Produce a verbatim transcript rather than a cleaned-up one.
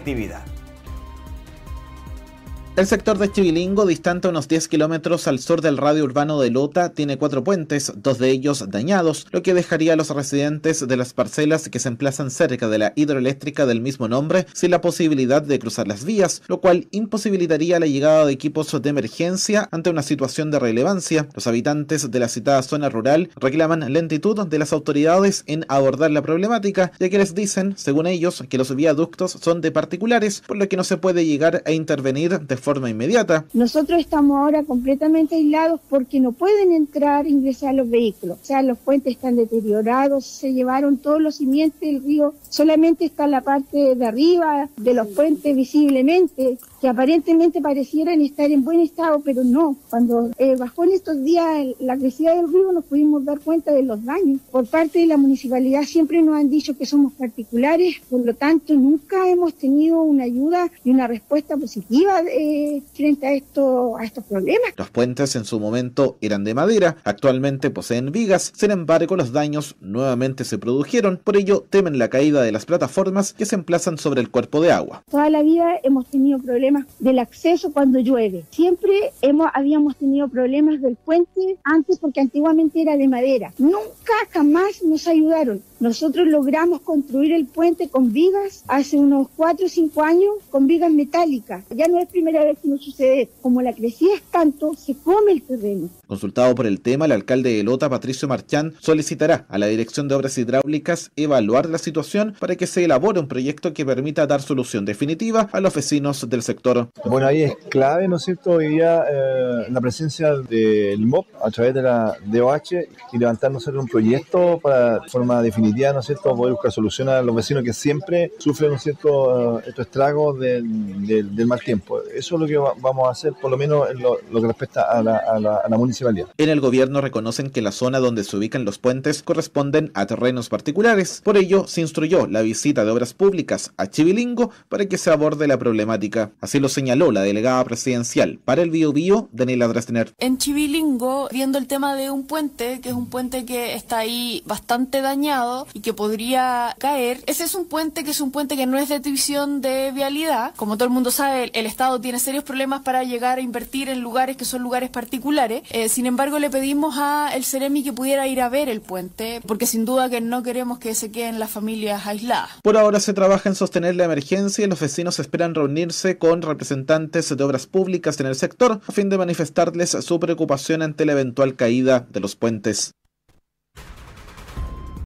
conectividad. El sector de Chivilingo, distante unos diez kilómetros al sur del radio urbano de Lota, tiene cuatro puentes, dos de ellos dañados, lo que dejaría a los residentes de las parcelas que se emplazan cerca de la hidroeléctrica del mismo nombre sin la posibilidad de cruzar las vías, lo cual imposibilitaría la llegada de equipos de emergencia ante una situación de relevancia. Los habitantes de la citada zona rural reclaman lentitud de las autoridades en abordar la problemática, ya que les dicen, según ellos, que los viaductos son de particulares, por lo que no se puede llegar a intervenir de forma inmediata. Nosotros estamos ahora completamente aislados porque no pueden entrar e ingresar los vehículos. O sea, los puentes están deteriorados, se llevaron todos los cimientos del río, solamente está la parte de arriba de los puentes visiblemente, que aparentemente parecieran estar en buen estado, pero no. Cuando eh, bajó en estos días la crecida del río nos pudimos dar cuenta de los daños. Por parte de la municipalidad siempre nos han dicho que somos particulares, por lo tanto nunca hemos tenido una ayuda y una respuesta positiva eh, frente a, esto, a estos problemas. Los puentes en su momento eran de madera, actualmente poseen vigas, sin embargo los daños nuevamente se produjeron, por ello temen la caída de las plataformas que se emplazan sobre el cuerpo de agua. Toda la vida hemos tenido problemas del acceso cuando llueve. Siempre hemos, habíamos tenido problemas del puente antes porque antiguamente era de madera. Nunca, jamás nos ayudaron. Nosotros logramos construir el puente con vigas hace unos cuatro o cinco años con vigas metálicas. Ya no es primera vez que nos sucede. Como la crecida es tanto, se come el terreno. Consultado por el tema, el alcalde de Lota, Patricio Marchán, solicitará a la Dirección de Obras Hidráulicas evaluar la situación para que se elabore un proyecto que permita dar solución definitiva a los vecinos del sector. Bueno, ahí es clave, ¿no es cierto?, hoy día eh, la presencia del M O P a través de la D O H y levantar, ¿no es cierto?, un proyecto para de forma definitiva, ¿no es cierto?, poder buscar solución a los vecinos que siempre sufren, ¿no es cierto?, estos estragos del, del, del mal tiempo. Eso es lo que va, vamos a hacer, por lo menos en lo, lo que respecta a la, a, la, a la municipalidad. En el gobierno reconocen que la zona donde se ubican los puentes corresponden a terrenos particulares. Por ello, se instruyó la visita de obras públicas a Chivilingo para que se aborde la problemática. Así lo señaló la delegada presidencial para el Biobío, Daniela Drasner. En Chivilingo, viendo el tema de un puente, que es un puente que está ahí bastante dañado y que podría caer, ese es un puente que es un puente que no es de división de vialidad. Como todo el mundo sabe, el, el Estado tiene serios problemas para llegar a invertir en lugares que son lugares particulares. Eh, sin embargo, le pedimos a el Ceremi que pudiera ir a ver el puente, porque sin duda que no queremos que se queden las familias aisladas. Por ahora se trabaja en sostener la emergencia y los vecinos esperan reunirse con representantes de obras públicas en el sector a fin de manifestarles su preocupación ante la eventual caída de los puentes.